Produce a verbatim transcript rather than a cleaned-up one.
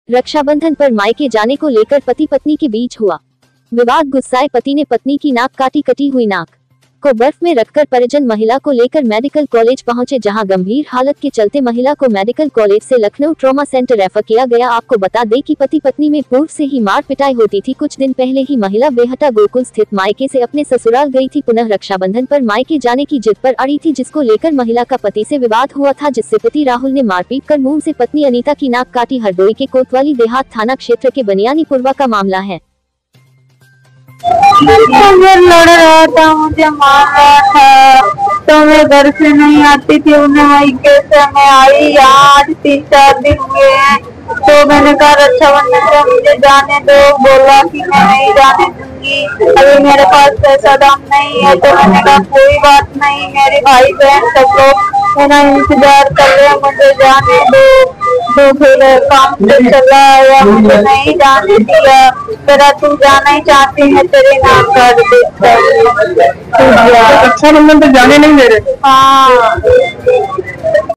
रक्षाबंधन पर मायके जाने को लेकर पति पत्नी के बीच हुआ विवाद। गुस्साए पति ने पत्नी की नाक काटी। कटी हुई नाक को बर्फ में रखकर परिजन महिला को लेकर मेडिकल कॉलेज पहुंचे, जहां गंभीर हालत के चलते महिला को मेडिकल कॉलेज से लखनऊ ट्रॉमा सेंटर रेफर किया गया। आपको बता दें कि पति पत्नी में पूर्व से ही मार पिटाई होती थी। कुछ दिन पहले ही महिला बेहटा गोकुल स्थित मायके से अपने ससुराल गई थी। पुनः रक्षाबंधन पर मायके जाने की जिद पर अड़ी थी, जिसको लेकर महिला का पति से विवाद हुआ था, जिससे पति राहुल ने मारपीट कर मुंह से पत्नी अनीता की नाक काटी। हरदोई के कोतवाली देहात थाना क्षेत्र के बनियानीपुरवा का मामला है। मुझे लड़ रहा था, मुझे मार रहा था, तो मैं घर से नहीं आती थी। उन्हें वही कैसे मैं आई, यहाँ आज तीन चार दिन हुए हैं। तो मैंने कहा रक्षाबंधन में मुझे जाने दो। बोला कि मैं नहीं जाने दूंगी, अभी मेरे पास पैसा दाम नहीं है। तो मैंने कहा कोई बात नहीं, मेरे भाई बहन सब लोग मेरा इंतजार कर रहे हैं, मुझे जाने दो। तो फिर काम से चला आया, मुझे नहीं जाने दिया। तेरा तू जाना ही चाहती है, तेरे नाम कर देता। रक्षाबंधन पे जाने नहीं दे रहे? हाँ,